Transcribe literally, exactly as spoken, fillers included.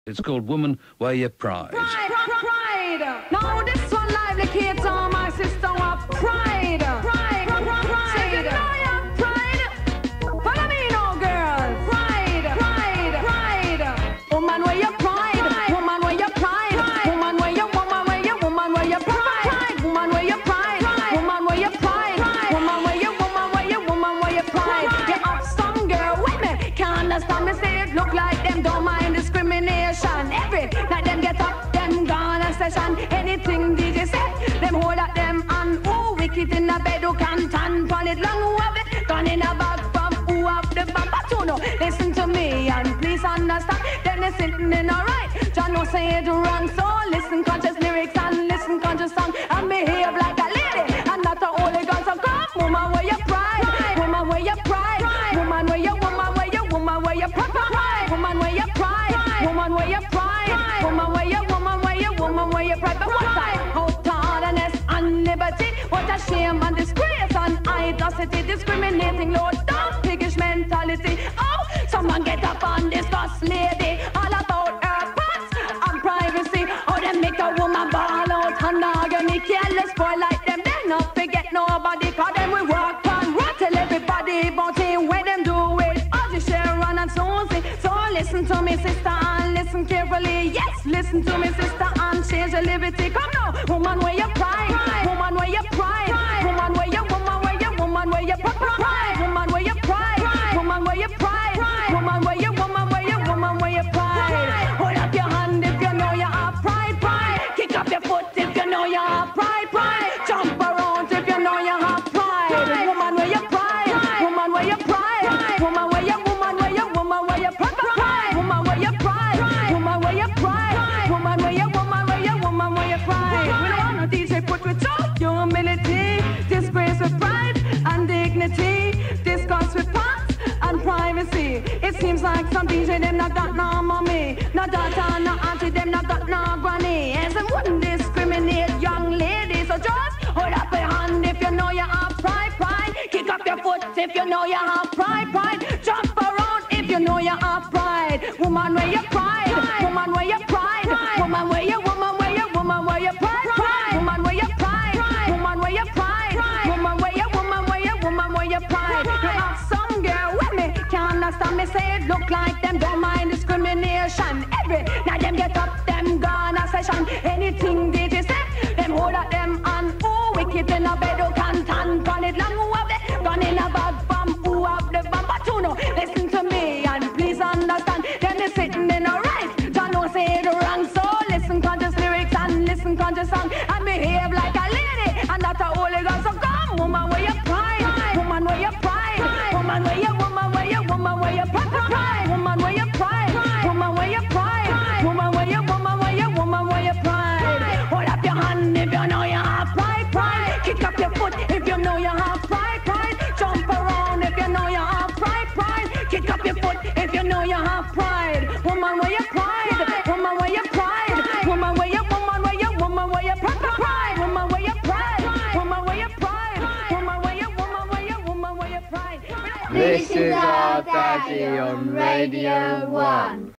It's called Woman Wheh Yu Pride. Pride, pride, pride. Now this one lively kids on my sister of pride. Pride, pride, pride. So you know you're pride. Follow me now, girls. Pride, pride, pride. Woman where you pride. Woman where you pride. Woman where you, woman where you, woman where you pride. Woman where you pride. Woman where you pride. Woman where you, woman where you, woman where you pride. You have some girl with me. Can't understand me say it look like them don't mind discrimination. Every night them get up, them gone a session. Anything D J say, them hold up them and ooh, wicked in the bed who can tan on it long who have it gone in a bag from who have the bumper to no. Listen to me and please understand. Then they sitting in a right. John no say it wrong, so listen conscious lyrics and listen conscious song and behave like a lady and not a holy girl. So come, woman where you pride, woman where you pride, woman where you, woman where you, woman where you pride, woman where you pride, woman where you pride, woman where you, woman where you, woman where you pride. But what I, how tardiness and liberty, what a shame and disgrace and audacity, discriminating Lord, down piggish mentality. Oh, someone get up and discuss lady all about her parts and privacy. Oh, they make a woman ball out and agony, careless boy like them. They not forget nobody, cause them we walk on, run tell everybody about it when them do it. Audrey, Sharon and Susie. So listen to me, sister, and listen carefully. Yes, listen to me, sister, and change your liberty. Come now, woman where you pride, woman where you pride, woman where you, woman where you, woman where you pride, woman where you pride, woman where you pride, woman where you, woman where you, woman where you pride. Hold up your hand if you know you have pride, pride. Kick up your foot if you know you have pride, pride. Jump around if you know you have pride. Woman where you pride, woman where you pride, woman where you, woman where you, woman where you pride, woman where you pride, woman where you pride, woman where you, woman where you, woman where you pride. We don't want no D J put with your humility, disgrace with pride and dignity, discuss with parts and privacy. It seems like some D J them not got no mommy, no daughter, no auntie, them not got no granny, and some wouldn't discriminate young ladies. So just hold up your hand if you know you have pride, pride. Kick up your foot if you know you have pride, pride. Jump around if you know you have pride. Woman where you pride, woman where you pride, woman where you, woman where you, woman where you pride, woman where you pride, woman where you pride, woman where you, woman where you, woman where you pride. You have some girl with me, can't understand me say it look like them don't mind discrimination. Every night them get up, them gone a session. Anything D J say, them hold at them and ooh, wicked in a bed who can tan on it long who have they gone in a bag from who have the bumper to no. Listen to me and please understand. Them they sitting in a right, John no say it wrong, so listen conscious lyrics and listen conscious song and behave like a lady and not a holy girl. So come, woman where you pride, woman where you pride, woman where you, woman where you, woman where you pride, woman where you pride, woman where you pride, woman where you, woman where you, woman where you pride. Hold up your hand if you know you have pride, pride. Kick up your foot if you know you have pride, pride. Jump around if you know you have pride, pride. Kick up your foot if you know you have pride. Woman where you pride, woman where you pride, woman where you, woman where you, woman where you pride, woman where you pride, woman where you pride, woman where you, woman where you, woman where you pride. This is our daddy on Radio One.